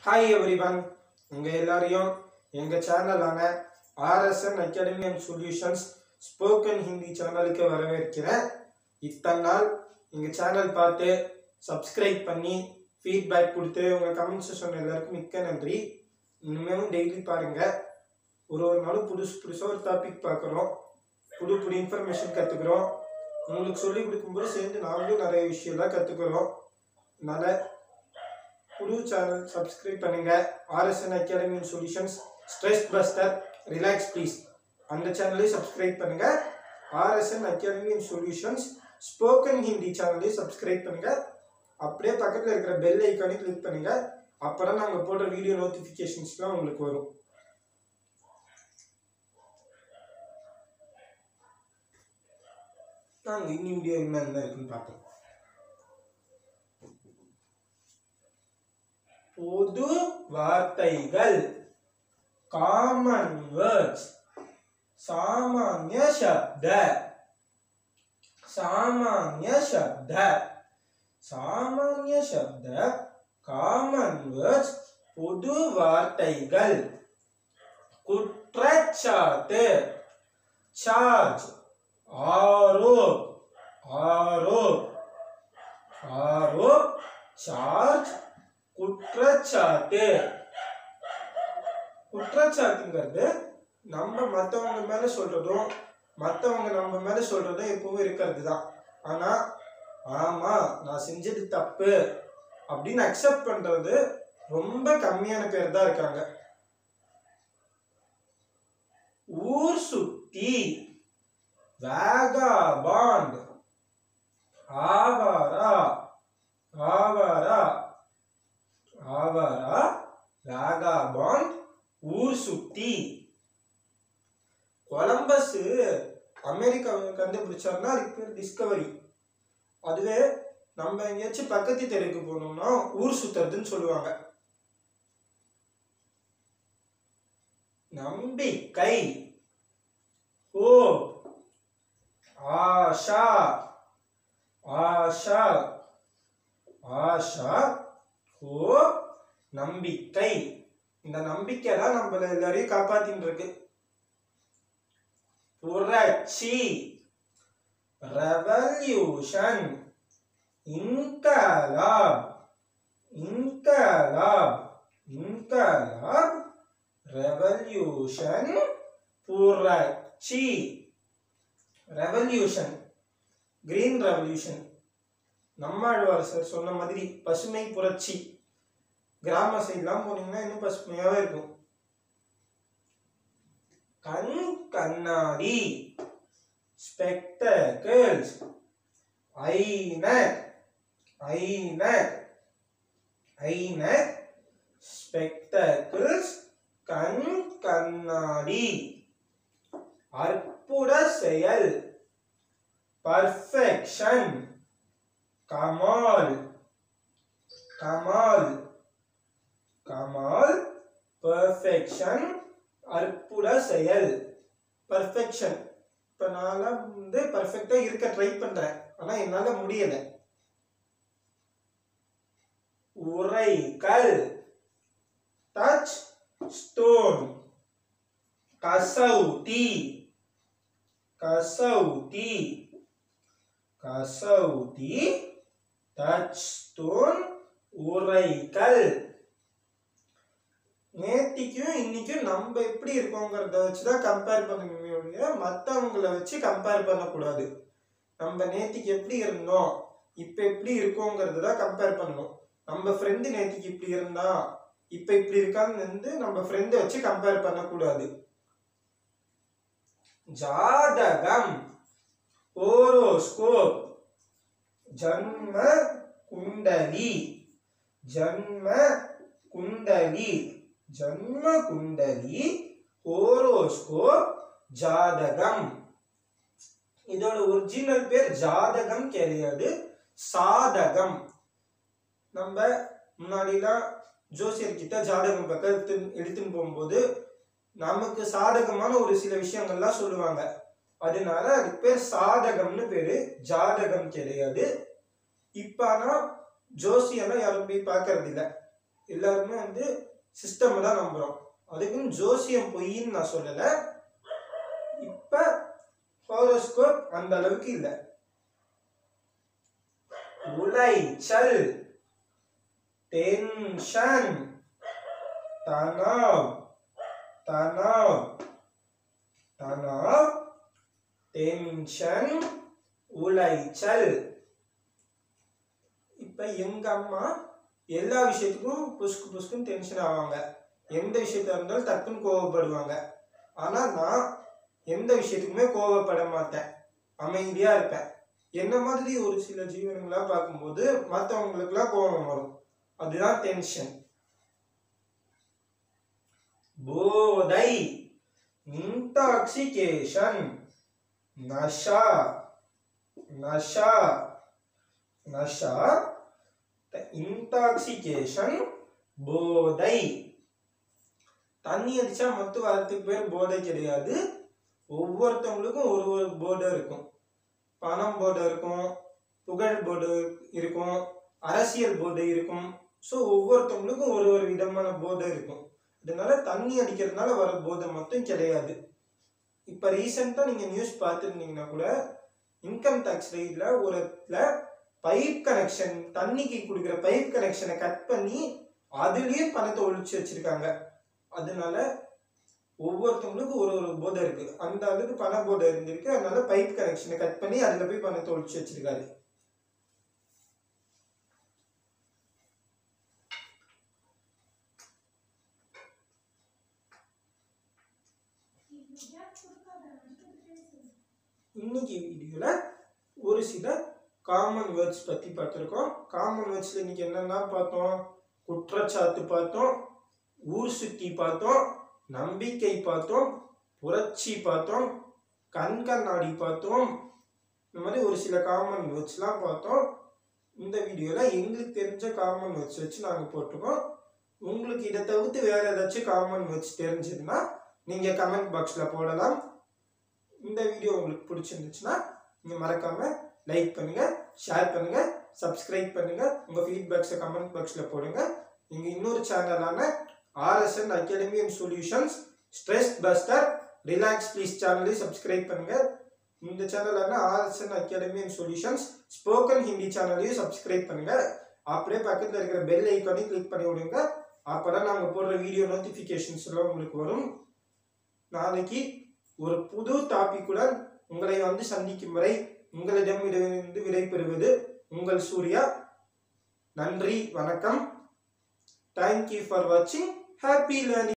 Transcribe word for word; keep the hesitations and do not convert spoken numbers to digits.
Hi everyone, உங்க எல்லாரையும் எங்க சேனலான R S N Academy and Solutions Spoken Hindi சேனலுக்கு வரவேற்கிறேன். இத்தனை நாள் எங்க சேனல் பார்த்து சப்ஸ்கிரைப் பண்ணி ஃபீட்பேக் கொடுத்து உங்க கமெண்ட்ஸ் சொன்ன எல்லாருக்கும் மிக்க நன்றி. இனிமேலும் டெய்லி பாருங்க. ஒரு ஒரு நாளும் புதுசு புதுசாக ஒரு டாபிக் பார்க்குறோம், புது புது இன்ஃபர்மேஷன் கற்றுக்குறோம். உங்களுக்கு சொல்லிக் கொடுக்கும்போது சேர்ந்து நாங்களும் நிறைய விஷயம்லாம் கற்றுக்குறோம். அதனால் புது சேனல் சப்ஸ்கிரைப் பண்ணுங்க. R S N Academy and Solutions Stress Buster Relax Please அந்த சேனலையும் சப்ஸ்கிரைப் பண்ணுங்க. R S N Academy and Solutions Spoken Hindi சேனலையும் சப்ஸ்கிரைப் பண்ணுங்க. அப்படியே பக்கத்தில் இருக்கிற பெல் ஐக்கானை கிளிக் பண்ணுங்க. அப்பதான் நாங்கள் போடுற வீடியோ நோட்டிஃபிகேஷன்ஸ்லாம் உங்களுக்கு வரும். நாங்கள் இன்னி வீடியோ என்ன என்ன இருக்குன்னு பார்ப்போம். பொது வார்த்தைகள், காமன் வேர்ட்ஸ், சாமானிய சப்த, சாமானிய சப்த, சாமானிய சப்த, காமன் வேர்ட்ஸ், பொது வார்த்தைகள். குற்றச்சாட்டு, சார்ஜ், ஆரோப், ஆரோப், ஆரோப், சார்ஜ், குற்றச்சாட்டு. குற்றச்சாட்டுங்கிறது நம்ம மற்றவங்க மேல சொல்றதும் மற்றவங்க நம்ம மேல சொல்றதும் எப்பவும் இருக்கிறது தான். ஆனா ஆமா நான் செஞ்சது தப்பு அப்படின்னு அக்செப்ட் பண்றது ரொம்ப கம்மியான பேர் தான் இருக்காங்க. ஊர் சுத்தி, வேகாபாண்ட், ஆவாரா, ஆவாரா, ஆவாரா, வேகாபாண்ட், ஊர் சுத்தி. கொலம்பஸ் அமெரிக்காவை கண்டுபிடிச்சாருன்னா அதுக்கு பேர் டிஸ்கவரி. அதுவே நம்ம எங்கேயாச்சும் பக்கத்து தெருக்கு போனோம்னா ஊர் சுத்துறதுன்னு சொல்லுவாங்க. நம்பிக்கை, ஹோப், ஆஷா, ஆஷா, ஆஷா, ஹோப், நம்பிக்கை. இந்த நம்பிக்கை தான் நம்மள எல்லாரையும் காப்பாத்தின்னு இருக்கு. புரட்சி, ரெவல்யூஷன், இன்கலாப், இன்கலாப், இன்கலாப், ரெவல்யூஷன், புரட்சி. Revolution, green revolution, Nammalvar sir சொன்ன மாதிரி பசுமை புரட்சி. கிராம சைட்லாம் போனீங்கன்னா இன்னும் பசுமையாவே இருக்கும். கண் கண்ணாடி, ஸ்பெக்டக்கிள்ஸ், ஐனக், ஐனக், ஐனக், ஸ்பெக்டக்கிள்ஸ், கண் கண்ணாடி. அற்புத செயல், பர்ஃபெக்ஷன், கமால், கமால், கமால், பெர்ஃபெக்ஷன், அற்புத செயல், பர்ஃபெக்ஷன். இப்ப நான் வந்து பர்ஃபெக்டா இருக்க ட்ரை பண்றேன், ஆனா என்னால முடியல. உரைக்கல், டச் ஸ்டோன், கசௌதி, கசௌதி, கசௌதி, டச் ஸ்டோன், உரைக்கல். நேத்திக்கும் இன்னைக்கும் நம்ம எப்படி இருக்கோங்கிறத வச்சுதான் கம்பேர் பண்ணணுமே ஒழிய மற்றவங்களை வச்சு கம்பேர் பண்ணக்கூடாது. நம்ம நேத்திக்கு எப்படி இருந்தோம் இப்ப எப்படி இருக்கோங்கிறது தான் கம்பேர் பண்ணணும். நம்ம ஃப்ரெண்டு நேத்திக்கு இப்படி இருந்தா இப்ப இப்படி இருக்கான்னு வந்து நம்ம ஃப்ரெண்டை வச்சு கம்பேர் பண்ணக்கூடாது. ஜாதகம், ஹோரோஸ்கோப், ஜன்ம குண்டலி, ஜன்ம குண்டலி, ஜன்ம குண்டலி, ஹோரோஸ்கோப், ஜாதகம். இதோட ஒரிஜினல் பேர் ஜாதகம் கிடையாது, சாதகம். நம்ம முன்னாடிலாம் ஜோசியர் கிட்ட ஜாதகம் பக்கம் எடுத்து எடுத்துன்னு போகும்போது நமக்கு சாதகமான ஒரு சில விஷயங்கள்லாம் சொல்லுவாங்க. அதனால அதுக்கு பேர் சாதகம்னு பேரு, ஜாதகம் கிடையாது. இப்ப ஆனா ஜோசியெல்லாம் யாரும் போய் பார்க்கறது இல்லை. எல்லாருமே வந்து சிஸ்டம் தான் நம்புறோம். அதுக்குன்னு ஜோசியம் பொய்ன்னு நான் சொல்லலை. இப்ப ஹோரோஸ்கோப் அந்த அளவுக்கு இல்லை. உளைச்சல், டென்ஷன், தனாவ் தனாவ் தனாவ் டென்ஷன், உளைச்சல். இப்ப எங்க அம்மா எல்லா விஷயத்துக்கும் புஸ்கு புஸ்குன்னு டென்ஷன் ஆவாங்க. எந்த விஷயத்தா இருந்தாலும் டக்குன்னு கோவப்படுவாங்க. ஆனா நான் எந்த விஷயத்துக்குமே கோவப்பட மாட்டேன், அமைதியா இருப்பேன். என்ன மாதிரி ஒரு சில ஜீவனங்களா பார்க்கும்போது மற்றவங்களுக்குலாம் கோபம் வரும். அதுதான் டென்ஷன். போதை, இன்டாக்சிகேஷன், நஷா நஷா நஷா இன்டாக்சிகேஷன், போதை. தண்ணி அடிச்சா மட்டும் வரத்துக்கு பேர் போதை கிடையாது. ஒவ்வொருத்தவங்களுக்கும் ஒரு ஒரு போதை இருக்கும். பணம் போதை இருக்கும், புகழ் போதை இருக்கும், அரசியல் போதை இருக்கும். ஸோ ஒவ்வொருத்தவங்களுக்கும் ஒரு ஒரு விதமான போதை இருக்கும். அதனால தண்ணி அடிக்கிறதுனால வர போதை மட்டும் கிடையாது. இப்போ ரீசெண்டாக நீங்கள் நியூஸ் பார்த்துருந்தீங்கன்னா கூட இன்கம் டேக்ஸ் ரைட்ல ஒரு இடத்துல பைப் கனெக்ஷன், தண்ணிக்கு கொடுக்குற பைப் கனெக்ஷனை கட் பண்ணி அதுலேயே பணத்தை ஒழிச்சு வச்சிருக்காங்க. அதனால ஒவ்வொருத்தவங்களுக்கும் ஒரு ஒரு போதை இருக்கு. அந்த அளவுக்கு பண போதை இருந்திருக்கு. அதனால பைப் கனெக்ஷனை கட் பண்ணி அதுல போய் பணத்தை ஒழிச்சு வச்சிருக்காரு. இன்னைக்கு வீடியோல ஒரு சில காமன் வேர்ட்ஸ் பத்தி பார்த்திருக்கோம். காமன் வேர்ட்ஸ்ல இன்னைக்கு என்னென்ன பார்த்தோம்? குற்றச்சாட்டு பார்த்தோம், ஊர் சுத்தி பார்த்தோம், நம்பிக்கை பார்த்தோம், புரட்சி பார்த்தோம், கண்கண்ணாடி பார்த்தோம். இந்த மாதிரி ஒரு சில காமன் வேர்ட்ஸ்லாம் பார்த்தோம். இந்த வீடியோவில் எங்களுக்கு தெரிஞ்ச காமன் வேர்ட்ஸ் வச்சு நாங்கள் போட்டிருக்கோம். உங்களுக்கு இதை தவிர்த்து வேறு ஏதாச்சும் காமன் வேர்ட்ஸ் தெரிஞ்சதுன்னா நீங்கள் கமெண்ட் பாக்ஸில் போடலாம். இந்த வீடியோ உங்களுக்கு பிடிச்சிருந்துச்சுன்னா நீங்கள் மறக்காமல் லைக் பண்ணுங்கள், ஷேர் பண்ணுங்கள், சப்ஸ்கிரைப் பண்ணுங்கள். உங்கள் ஃபீட்பேக்ஸை கமெண்ட் பாக்ஸில் போடுங்க. எங்கள் இன்னொரு சேனலான RSN academy and solutions stress buster relax please சேனலை சப்ஸ்கிரைப் பண்ணுங்க. இந்த சேனலான RSN academy and solutions spoken Hindi சேனலையும் சப்ஸ்கிரைப் பண்ணுங்க. அப்படியே பக்கத்தில் இருக்கிற பெல் ஐக்கானையும் கிளிக் பண்ணி விடுங்க. அப்போதான் நாங்கள் போடுற வீடியோ நோட்டிஃபிகேஷன்ஸ் எல்லாம் உங்களுக்கு வரும். நாளைக்கு ஒரு புது டாபிக்குடன் உங்களை வந்து சந்திக்கும் வரை உங்களிடமிருந்து விடைபெறுவது உங்கள் சூர்யா. நன்றி, வணக்கம். தேங்க்யூ ஃபார் வாட்சிங். Happy learning.